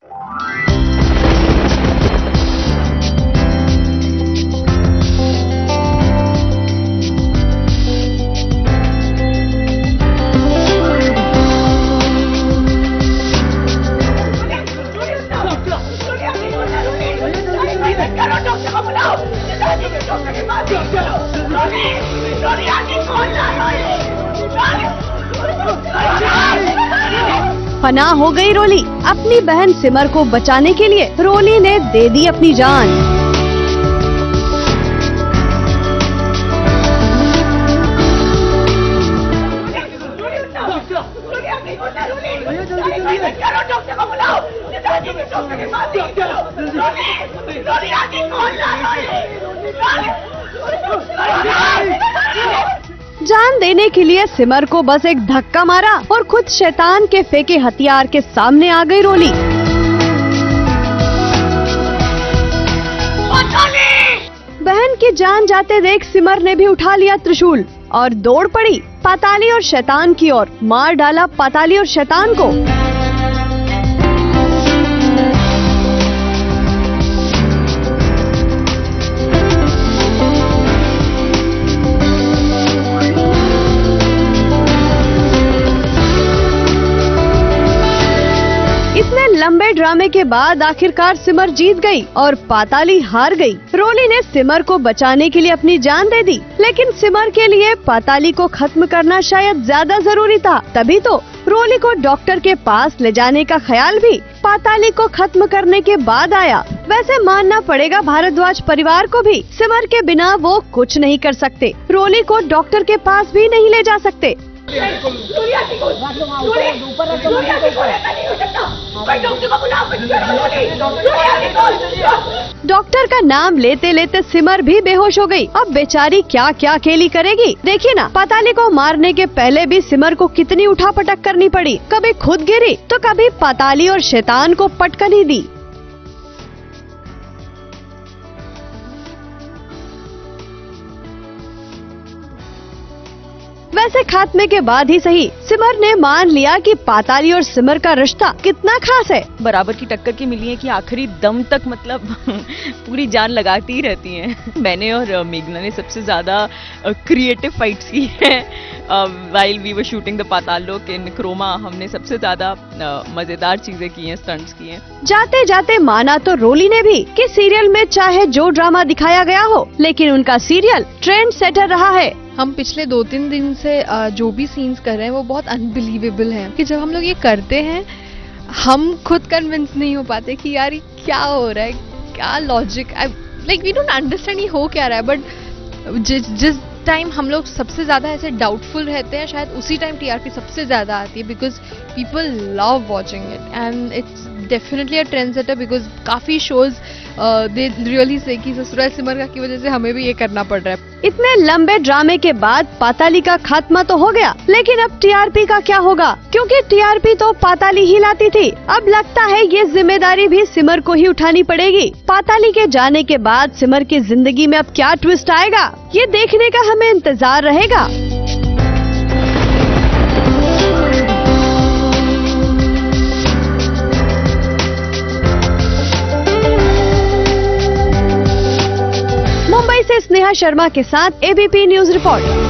फना हो गई रोली। अपनी बहन सिमर को बचाने के लिए रोली ने दे दी अपनी जान। जान देने के लिए सिमर को बस एक धक्का मारा और खुद शैतान के फेंके हथियार के सामने आ गई रोली। बहन की जान जाते देख सिमर ने भी उठा लिया त्रिशूल और दौड़ पड़ी पाताली और शैतान की ओर। मार डाला पाताली और शैतान को। इतने लंबे ड्रामे के बाद आखिरकार सिमर जीत गई और पाताली हार गई। रोली ने सिमर को बचाने के लिए अपनी जान दे दी, लेकिन सिमर के लिए पाताली को खत्म करना शायद ज्यादा जरूरी था। तभी तो रोली को डॉक्टर के पास ले जाने का ख्याल भी पाताली को खत्म करने के बाद आया। वैसे मानना पड़ेगा भारद्वाज परिवार को भी, सिमर के बिना वो कुछ नहीं कर सकते। रोली को डॉक्टर के पास भी नहीं ले जा सकते। डॉक्टर का नाम लेते लेते सिमर भी बेहोश हो गई। अब बेचारी क्या क्या खेली करेगी। देखिए ना, पाताली को मारने के पहले भी सिमर को कितनी उठापटक करनी पड़ी। कभी खुद गिरी तो कभी पाताली और शैतान को पटकन ही दी। वैसे खात्मे के बाद ही सही, सिमर ने मान लिया कि पाताली और सिमर का रिश्ता कितना खास है। बराबर की टक्कर की मिली है कि आखिरी दम तक मतलब पूरी जान लगाती ही रहती हैं। मैंने और मेघना ने सबसे ज्यादा क्रिएटिव फाइट्स की हैं। While we were shooting the Paatal Lok in Croma, हमने सबसे ज्यादा मजेदार चीजें की हैं, स्टंट्स किए हैं। जाते जाते माना तो रोली ने भी कि सीरियल में चाहे जो ड्रामा दिखाया गया हो, लेकिन उनका सीरियल ट्रेंड सेटर रहा है। हम पिछले 2-3 दिन से जो भी सीन्स कर रहे हैं वो बहुत अनबिलीवेबल हैं कि जब हम लोग ये करते हैं हम खुद कन्विंस नहीं हो पाते कि यार ये क्या हो रहा है, क्या logic, like we don't understand ये हो क्या रहा है। बट जिस टाइम हम लोग सबसे ज्यादा ऐसे डाउटफुल रहते हैं, शायद उसी टाइम टीआरपी सबसे ज्यादा आती है, because people love watching it and it's definitely a trend setter. Because काफी शोज दे रियली से कि ससुराल सिमर का की वजह से हमें भी ये करना पड़ रहा है। इतने लंबे ड्रामे के बाद पाताली का खात्मा तो हो गया, लेकिन अब टीआरपी का क्या होगा? क्योंकि टीआरपी तो पाताली ही लाती थी। अब लगता है ये जिम्मेदारी भी सिमर को ही उठानी पड़ेगी। पाताली के जाने के बाद सिमर की जिंदगी में अब क्या ट्विस्ट आएगा, ये देखने का हमें इंतजार रहेगा। मुंबई से स्नेहा शर्मा के साथ एबीपी न्यूज रिपोर्ट।